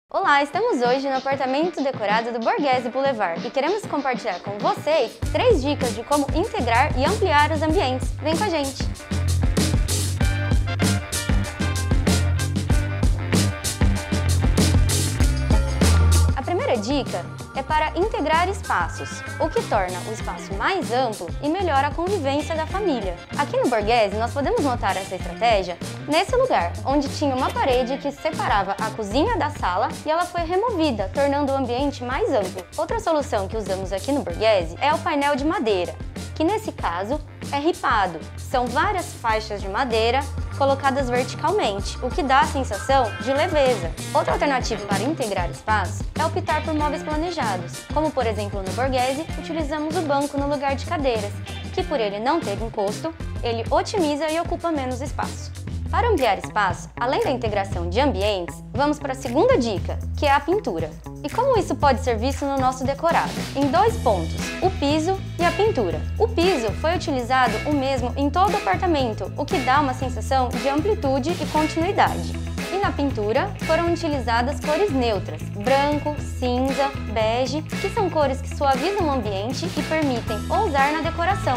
Olá, estamos hoje no apartamento decorado do Borghese Boulevard e queremos compartilhar com vocês 3 dicas de como integrar e ampliar os ambientes. Vem com a gente! A primeira dica é para integrar espaços, o que torna o espaço mais amplo e melhora a convivência da família. Aqui no Borghese, nós podemos notar essa estratégia nesse lugar, onde tinha uma parede que separava a cozinha da sala e ela foi removida, tornando o ambiente mais amplo. Outra solução que usamos aqui no Borghese é o painel de madeira, que nesse caso é ripado. São várias faixas de madeira colocadas verticalmente, o que dá a sensação de leveza. Outra alternativa para integrar espaço é optar por móveis planejados, como por exemplo no Borghese, utilizamos o banco no lugar de cadeiras, que por ele não ter encosto, ele otimiza e ocupa menos espaço. Para ampliar espaço, além da integração de ambientes, vamos para a segunda dica, que é a pintura. E como isso pode ser visto no nosso decorado? Em 2 pontos, o piso e a pintura. O piso foi utilizado o mesmo em todo o apartamento, o que dá uma sensação de amplitude e continuidade. E na pintura foram utilizadas cores neutras, branco, cinza, bege, que são cores que suavizam o ambiente e permitem ousar na decoração.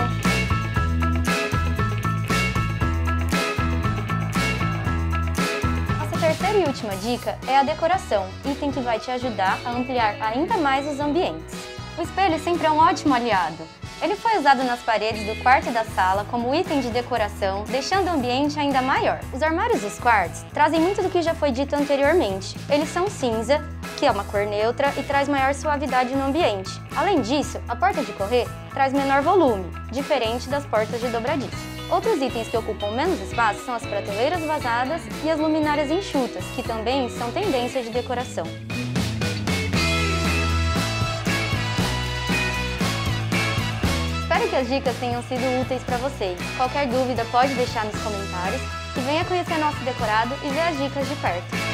Terceira e última dica é a decoração, item que vai te ajudar a ampliar ainda mais os ambientes. O espelho sempre é um ótimo aliado. Ele foi usado nas paredes do quarto e da sala como item de decoração, deixando o ambiente ainda maior. Os armários dos quartos trazem muito do que já foi dito anteriormente. Eles são cinza, que é uma cor neutra e traz maior suavidade no ambiente. Além disso, a porta de correr traz menor volume, diferente das portas de dobradiça. Outros itens que ocupam menos espaço são as prateleiras vazadas e as luminárias enxutas, que também são tendências de decoração. Espero que as dicas tenham sido úteis para vocês. Qualquer dúvida pode deixar nos comentários e venha conhecer nosso decorado e ver as dicas de perto.